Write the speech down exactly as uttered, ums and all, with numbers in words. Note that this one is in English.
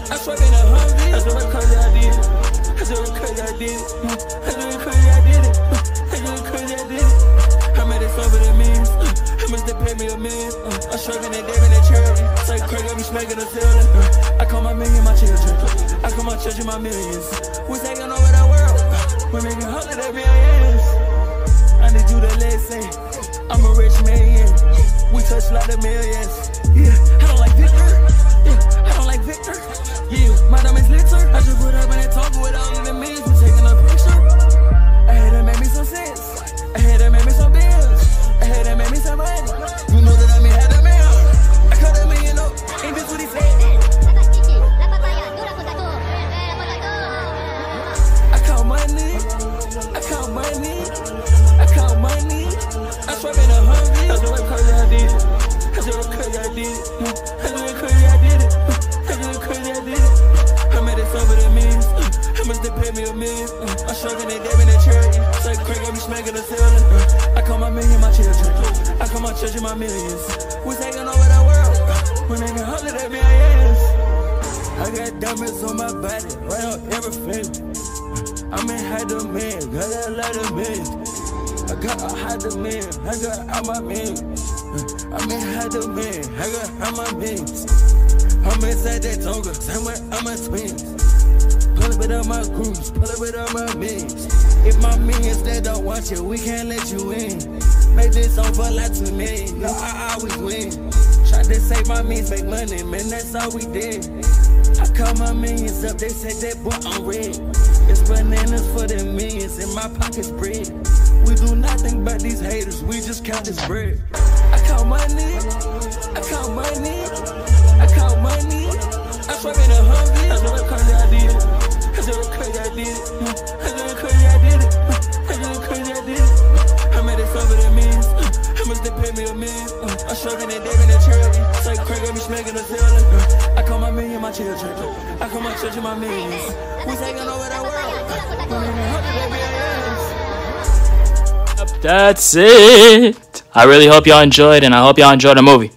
I swear in a Humvee. That's what crazy I did. That's what crazy I did. That's what crazy I did it. That's what crazy I did it. I made it over the means. How much they pay me a million? I'm struggling and David and charity. It's like Craig, I be smacking the ceiling. I call my million my children. I call my children my millions. We taking over the world. We're making hundreds of millions. I need you to listen. I'm a rich man. We touch a lot of millions. Yeah, I don't like Victor. Yeah, I don't like Victor. Yeah, my diamonds glitter. I just put up in that talk without even means. We taking a picture. I had to make me some sense. I had to make me some bills. I had to make me some money. You know that I mean had a man. I cut a million up. Ain't this what he said? I count money. I count money. I count money. I swear in a Humvee. That's what crazy I did. That's what crazy I did. That's what crazy I did it. That's what crazy I did it. I made it over the means. How much they pay me a million? I'm struggling and David and charity. It's like Craig, I be smacking the ceiling. I call my million my children. I call my children my millions. We taking over the world. We're making hundreds of millions. I got diamonds on my body, right on every finger. I'm in high demand, got a lot of millions. I got a high demand, I got all my millions. I'm in high demand, I got all my millions. I'm inside that Tonga, somewhere I'm my twins. Pull up with all my crews, pull up with all my millions. If my millions that don't want you, we can't let you in. Make this on for like two million, no, I always win. Try to save my means, make money, man, that's all we did. I call my millions up, they said that boy I'm red. It's bananas for the millions, in my pocket's bread. We do nothing but these haters, we just count this bread. I count money, I count money, I count money. I swear in a Humvee. That's what crazy I did. That's what crazy I did. That's what crazy I did it. That's what crazy I did it. I made it over the means. How much they pay me a million? I'm struggling and David and charity. It's like Craig, I be smacking the ceiling. I call my million my children. I call my children my millions. We taking over the world. We're making hundreds of millions. That's it. I really hope y'all enjoyed, and I hope y'all enjoyed the movie.